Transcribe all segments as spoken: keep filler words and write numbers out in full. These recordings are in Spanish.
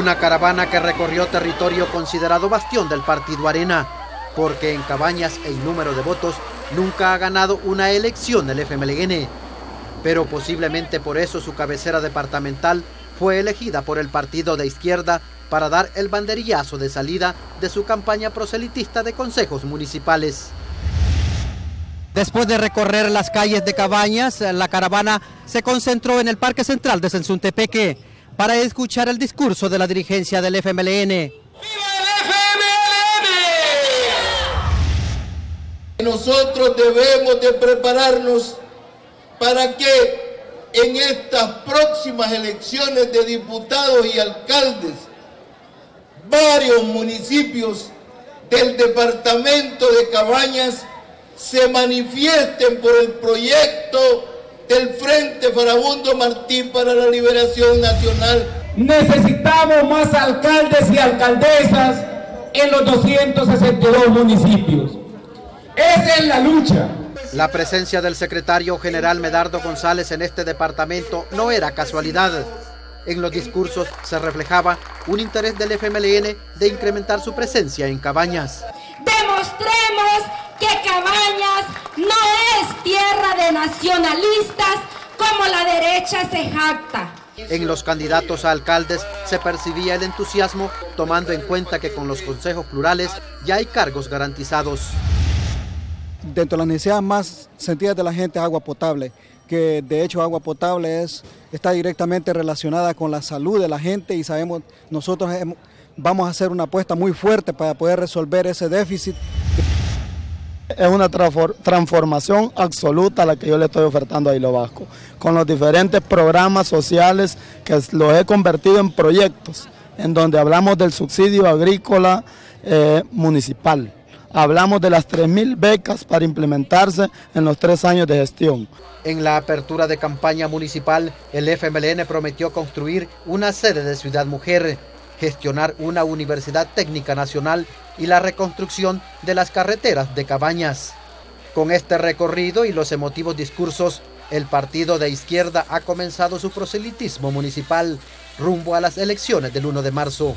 Una caravana que recorrió territorio considerado bastión del partido Arena, porque en Cabañas en número de votos nunca ha ganado una elección el F M L N, pero posiblemente por eso su cabecera departamental fue elegida por el partido de izquierda para dar el banderillazo de salida de su campaña proselitista de consejos municipales. Después de recorrer las calles de Cabañas, la caravana se concentró en el Parque Central de Sensuntepeque para escuchar el discurso de la dirigencia del F M L N. ¡Viva el F M L N! Nosotros debemos de prepararnos para que en estas próximas elecciones de diputados y alcaldes, varios municipios del departamento de Cabañas se manifiesten por el proyecto del Frente Farabundo Martí para la Liberación Nacional. Necesitamos más alcaldes y alcaldesas en los doscientos sesenta y dos municipios. Esa es la lucha. La presencia del secretario general Medardo González en este departamento no era casualidad. En los discursos se reflejaba un interés del F M L N de incrementar su presencia en Cabañas. Demostremos que Cabañas no es tierra de nacionalistas como la derecha se jacta. En los candidatos a alcaldes se percibía el entusiasmo, tomando en cuenta que con los consejos plurales ya hay cargos garantizados. Dentro de las necesidades más sentidas de la gente es agua potable, que de hecho agua potable es, está directamente relacionada con la salud de la gente y sabemos, nosotros hemos, vamos a hacer una apuesta muy fuerte para poder resolver ese déficit. Es una transformación absoluta la que yo le estoy ofertando a Hilo Vasco, con los diferentes programas sociales que los he convertido en proyectos, en donde hablamos del subsidio agrícola eh, municipal. Hablamos de las tres mil becas para implementarse en los tres años de gestión. En la apertura de campaña municipal, el F M L N prometió construir una sede de Ciudad Mujer, gestionar una universidad técnica nacional y la reconstrucción de las carreteras de Cabañas. Con este recorrido y los emotivos discursos, el partido de izquierda ha comenzado su proselitismo municipal rumbo a las elecciones del uno de marzo.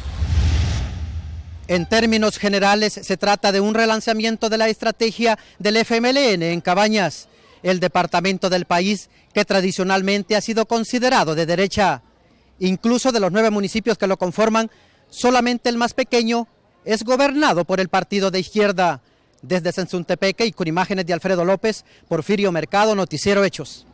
En términos generales, se trata de un relanzamiento de la estrategia del F M L N en Cabañas, el departamento del país que tradicionalmente ha sido considerado de derecha. Incluso de los nueve municipios que lo conforman, solamente el más pequeño es gobernado por el partido de izquierda. Desde Sensuntepeque y con imágenes de Alfredo López, Porfirio Mercado, Noticiero Hechos.